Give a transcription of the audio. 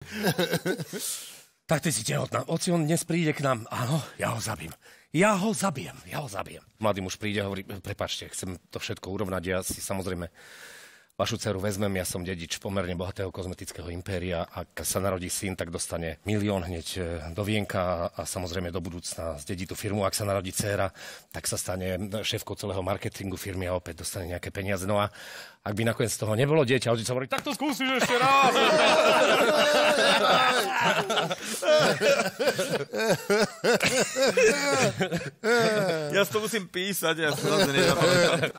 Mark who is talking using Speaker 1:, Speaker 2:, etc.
Speaker 1: Tak ty si tehotná. Oci, on dnes príde k nám. Áno, ja ho zabijem. Ja ho zabijem. Mladý muž príde a hovorí, prepáčte, chcem to všetko urovnať. Ja si samozrejme vašu dceru vezmem, ja som dedič pomerne bohatého kozmetického impéria. Ak sa narodí syn, tak dostane 1 000 000 hneď do vienka a samozrejme do budúcna zdedí tú firmu. Ak sa narodí dcéra, tak sa stane šéfkou celého marketingu firmy a opäť dostane nejaké peniaze. No a ak by nakoniec z toho nebolo dieťa, otec hovorí, tak to skúsiš ešte raz.
Speaker 2: Ja to musím písať, ja to nezapamätám.